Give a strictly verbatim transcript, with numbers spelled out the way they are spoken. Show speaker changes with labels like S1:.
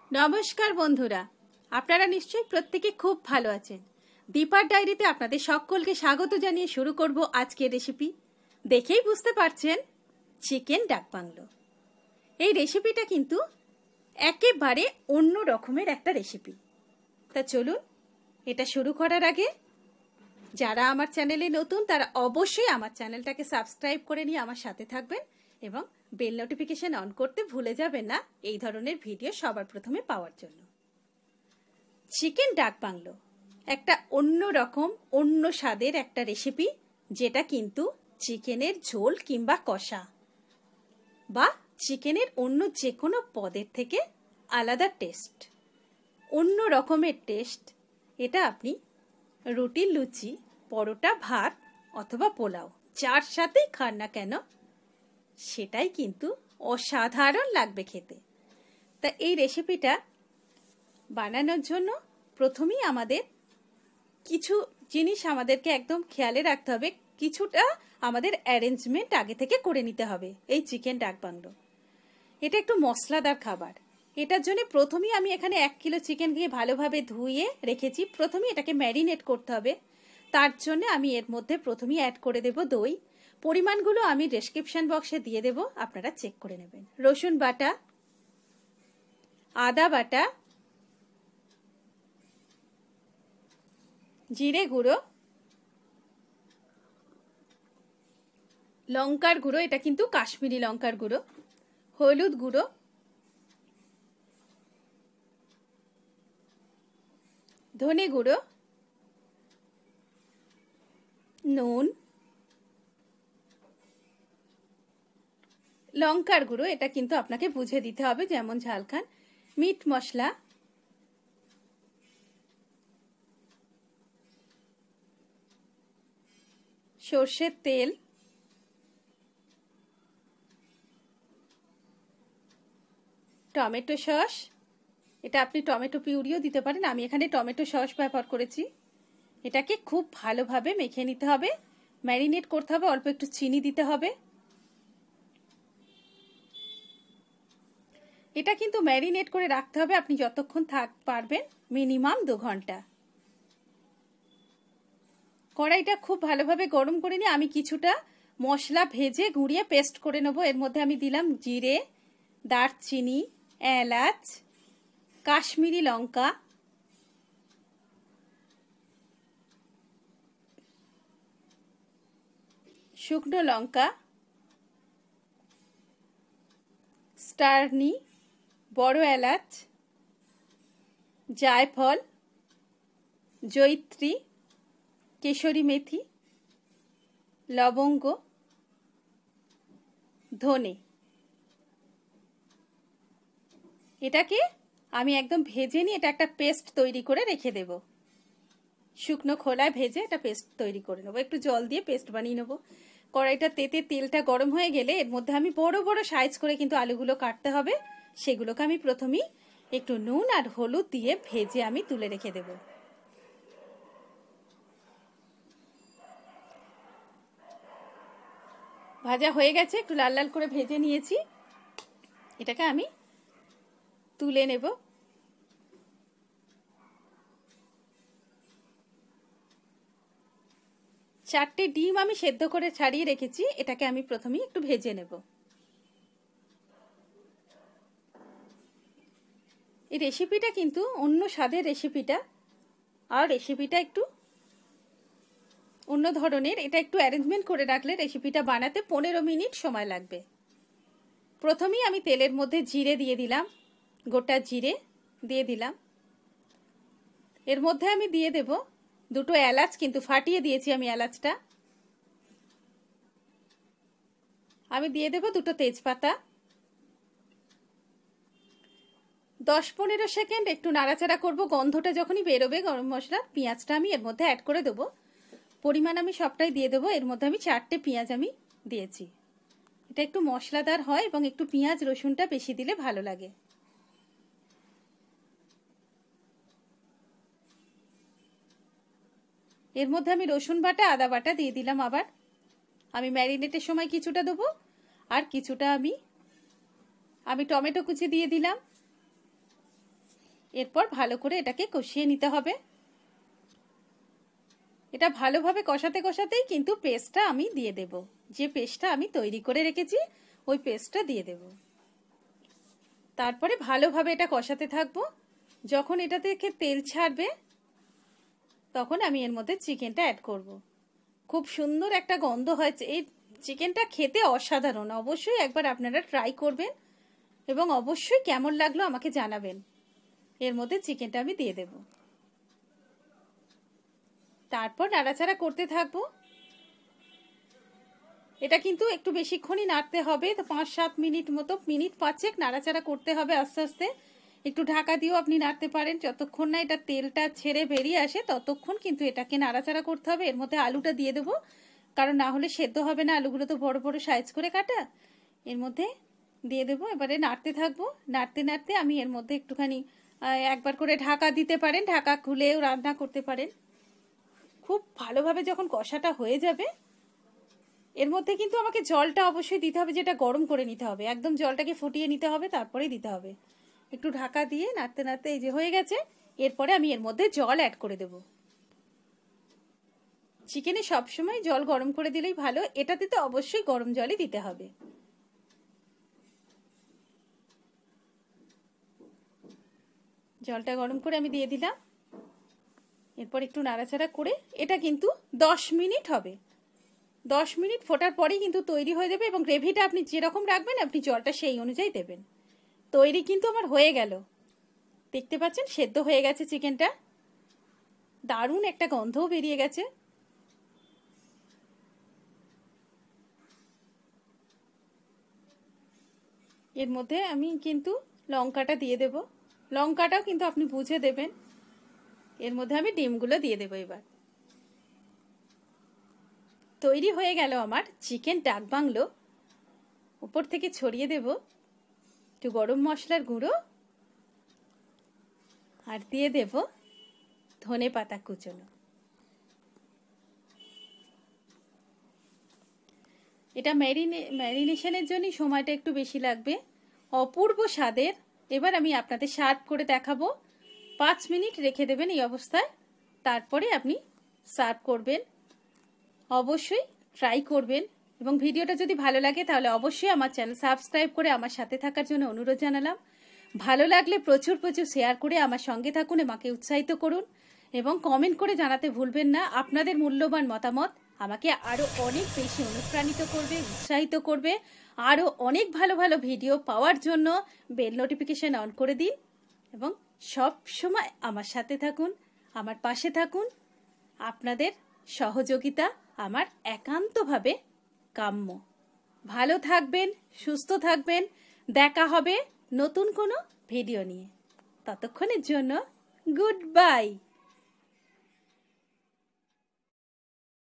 S1: নমস্কার বন্ধুরা, আপনারা নিশ্চয়ই প্রত্যেকে খুব ভালো আছেন। দীপার ডায়েরিতে আপনাদের সকলকে স্বাগত জানিয়ে শুরু করব আজকের রেসিপি। দেখেই বুঝতে পারছেন, চিকেন ডাক বাংলো। এই রেসিপিটা কিন্তু একেবারে অন্য রকমের একটা রেসিপি। তা চলুন, এটা শুরু করার আগে যারা আমার চ্যানেলে নতুন তারা অবশ্যই আমার চ্যানেলটাকে সাবস্ক্রাইব করে নিয়ে আমার সাথে থাকবেন এবং বেল নোটিফিকেশন অন করতে ভুলে যাবেন না এই ধরনের ভিডিও সবার প্রথমে পাওয়ার জন্য। চিকেন ডাক বাংলো একটা অন্য রকম অন্য স্বাদের একটা রেসিপি, যেটা কিন্তু চিকেনের ঝোল কিংবা কষা বা চিকেনের অন্য যে কোনো পদের থেকে আলাদা টেস্ট, অন্য রকমের টেস্ট। এটা আপনি রুটি, লুচি, পরোটা, ভাত অথবা পোলাও যার সাথেই খান না কেন সেটাই কিন্তু অসাধারণ লাগবে খেতে। তা এই রেসিপিটা বানানোর জন্য প্রথমেই আমাদের কিছু জিনিস আমাদেরকে একদম খেয়ালে রাখতে হবে, কিছুটা আমাদের অ্যারেঞ্জমেন্ট আগে থেকে করে নিতে হবে। এই চিকেন ডাক বাংলো এটা একটু মশলাদার খাবার। এটার জন্য প্রথমেই আমি এখানে এক কিলো চিকেনকে ভালোভাবে ধুয়ে রেখেছি। প্রথমেই এটাকে ম্যারিনেট করতে হবে। তার জন্য আমি এর মধ্যে প্রথমেই অ্যাড করে দেব দই। পরিমাণগুলো আমি ডেসক্রিপশন বক্সে দিয়ে দেব, আপনারা চেক করে নেবেন। রসুন বাটা, আদা বাটা, জিরে গুঁড়ো, লঙ্কার গুঁড়ো, এটা কিন্তু কাশ্মীরি লঙ্কার গুঁড়ো, হলুদ গুঁড়ো, ধনে গুঁড়ো, নুন, লঙ্কার গুঁড়ো, এটা কিন্তু আপনাকে বুঝে দিতে হবে যেমন ঝাল খান, মিট মশলা, সর্ষের তেল, টমেটো সস, এটা আপনি টমেটো পিউরিও দিতে পারেন, আমি এখানে টমেটো সস ব্যবহার করেছি। এটাকে খুব ভালোভাবে মেখে নিতে হবে, ম্যারিনেট করতে হবে, অল্প একটু চিনি দিতে হবে। এটা কিন্তু ম্যারিনেট করে রাখতে হবে আপনি যতক্ষণ থাক পারবেন, মিনিমাম দু ঘন্টা। কড়াইটা খুব ভালোভাবে গরম করে নিয়ে আমি কিছুটা মশলা ভেজে গুঁড়িয়ে পেস্ট করে নেব। এর মধ্যে আমি দিলাম জিরে, দারচিনি, এলাচ, কাশ্মীরি লঙ্কা, শুকনো লঙ্কা, স্টারনি, বড় এলাচ, জায়ফল, জয়িত্রী, কেশরী মেথি, লবঙ্গ, ধনে। এটাকে আমি একদম ভেজে নিয়ে এটা একটা পেস্ট তৈরি করে রেখে দেব। শুকনো খোলায় ভেজে এটা পেস্ট তৈরি করে নেবো, একটু জল দিয়ে পেস্ট বানিয়ে নেবো। কড়াইটা তেতে তেলটা গরম হয়ে গেলে এর মধ্যে আমি বড় বড় সাইজ করে কিন্তু আলুগুলো কাটতে হবে, সেগুলোকে আমি প্রথমেই একটু নুন আর হলুদ দিয়ে ভেজে আমি তুলে রেখে দেব। ভাজা হয়ে গেছে, একটু লাল লাল করে ভেজে নিয়েছি, এটাকে আমি তুলে নেব। চারটে ডিম আমি সেদ্ধ করে ছাড়িয়ে রেখেছি, এটাকে আমি প্রথমেই একটু ভেজে নেব। এই রেসিপিটা কিন্তু অন্য স্বাদের রেসিপিটা, আর রেসিপিটা একটু অন্য ধরনের। এটা একটু অ্যারেঞ্জমেন্ট করে রাখলে রেসিপিটা বানাতে পনেরো মিনিট সময় লাগবে। প্রথমেই আমি তেলের মধ্যে জিরে দিয়ে দিলাম, গোটা জিরে দিয়ে দিলাম। এর মধ্যে আমি দিয়ে দেব দুটো এলাচ, কিন্তু ফাটিয়ে দিয়েছি আমি এলাচটা। আমি দিয়ে দেব দুটো তেজপাতা। দশ পনেরো সেকেন্ড একটু নাড়াচাড়া করব, গন্ধটা যখনই বেরোবে গরম মশলার, পেঁয়াজটা আমি এর মধ্যে অ্যাড করে দেবো। পরিমাণ আমি সবটাই দিয়ে দেবো। এর মধ্যে আমি চারটে পেঁয়াজ আমি দিয়েছি। এটা একটু মশলাদার হয় এবং একটু পেঁয়াজ রসুনটা বেশি দিলে ভালো লাগে। এর মধ্যে আমি রসুন বাটা, আদা বাটা দিয়ে দিলাম। আবার আমি ম্যারিনেটের সময় কিছুটা দেবো, আর কিছুটা আমি আমি টমেটো কুচি দিয়ে দিলাম। এরপর ভালো করে এটাকে কষিয়ে নিতে হবে। এটা ভালোভাবে কষাতে কষাতেই কিন্তু পেস্টটা আমি দিয়ে দেব। যে পেস্টটা আমি তৈরি করে রেখেছি ওই পেস্টটা দিয়ে দেব। তারপরে ভালোভাবে এটা কষাতে থাকবো। যখন এটা থেকে তেল ছাড়বে তখন আমি এর মধ্যে চিকেনটা অ্যাড করব। খুব সুন্দর একটা গন্ধ হয়েছে। এই চিকেনটা খেতে অসাধারণ। অবশ্যই একবার আপনারা ট্রাই করবেন এবং অবশ্যই কেমন লাগলো আমাকে জানাবেন। এর মধ্যে চিকেনটা আমি দিয়ে দেব। তারপর নাড়াচাড়া করতে থাকবো। এটা কিন্তু একটু বেশিক্ষণই নাড়তে হবে, তো পাঁচ সাত মিনিট মতো, মিনিট পাঁচেক নাড়াচাড়া করতে হবে আস্তে আস্তে। একটু ঢাকা দিয়েও আপনি নাড়তে পারেন। যতক্ষণ না এটা তেলটা ছেড়ে বেরিয়ে আসে ততক্ষণ কিন্তু এটাকে নাড়াচাড়া করতে হবে। এর মধ্যে আলুটা দিয়ে দেবো, কারণ না হলে সেদ্ধ হবে না। আলুগুলো তো বড় বড় সাইজ করে কাটা। এর মধ্যে দিয়ে দেবো। এবারে নাড়তে থাকবো। নাড়তে নাড়তে আমি এর মধ্যে একটুখানি একবার করে ঢাকা দিতে পারেন, ঢাকা খুলেও রান্না করতে পারেন। খুব ভালোভাবে যখন কষাটা হয়ে যাবে এর মধ্যে কিন্তু আমাকে জলটা অবশ্যই দিতে হবে, যেটা গরম করে নিতে হবে। একদম জলটাকে ফুটিয়ে নিতে হবে, তারপরেই দিতে হবে। একটু ঢাকা দিয়ে নাড়তে নাড়তে এই যে হয়ে গেছে। এরপরে আমি এর মধ্যে জল অ্যাড করে দেব। চিকেনে সবসময় জল গরম করে দিলেই ভালো। এটাতে তো অবশ্যই গরম জলই দিতে হবে। জলটা গরম করে আমি দিয়ে দিলাম। এরপর একটু নাড়াচাড়া করে এটা কিন্তু দশ মিনিট হবে। দশ মিনিট ফোটার পরেই কিন্তু তৈরি হয়ে যাবে। এবং গ্রেভিটা আপনি যেরকম রাখবেন আপনি জলটা সেই অনুযায়ী দেবেন। তৈরি কিন্তু আমার হয়ে গেল। দেখতে পাচ্ছেন সেদ্ধ হয়ে গেছে চিকেনটা। দারুণ একটা গন্ধও বেরিয়ে গেছে। এর মধ্যে আমি কিন্তু লঙ্কাটা দিয়ে দেব। লঙ্কাটাও কিন্তু আপনি বুঝে দেবেন। এর মধ্যে আমি ডিমগুলো দিয়ে দেবো। এবার তৈরি হয়ে গেল আমার চিকেন ডাক বাংলো। উপর থেকে ছড়িয়ে দেব একটু গরম মশলার গুঁড়ো, আর দিয়ে দেব ধনে পাতা কুচনো। এটা ম্যারিনে ম্যারিনেশনের জন্য সময়টা একটু বেশি লাগবে। অপূর্ব স্বাদের। এবার আমি আপনাদের সার্ভ করে দেখাবো। পাঁচ মিনিট রেখে দেবেন এই অবস্থায়, তারপরে আপনি সার্ভ করবেন। অবশ্যই ট্রাই করবেন। এবং ভিডিওটা যদি ভালো লাগে তাহলে অবশ্যই আমার চ্যানেল সাবস্ক্রাইব করে আমার সাথে থাকার জন্য অনুরোধ জানালাম। ভালো লাগলে প্রচুর প্রচুর শেয়ার করে আমার সঙ্গে থাকুন, আমাকে উৎসাহিত করুন এবং কমেন্ট করে জানাতে ভুলবেন না। আপনাদের মূল্যবান মতামত আমাকে আরও অনেক বেশি অনুপ্রাণিত করবে, উৎসাহিত করবে। আরও অনেক ভালো ভালো ভিডিও পাওয়ার জন্য বেল নোটিফিকেশন অন করে দিন এবং সব সময় আমার সাথে থাকুন, আমার পাশে থাকুন। আপনাদের সহযোগিতা আমার একান্তভাবে কাম্য। ভালো থাকবেন, সুস্থ থাকবেন। দেখা হবে নতুন কোনো ভিডিও নিয়ে। ততক্ষণের জন্য গুড বাই।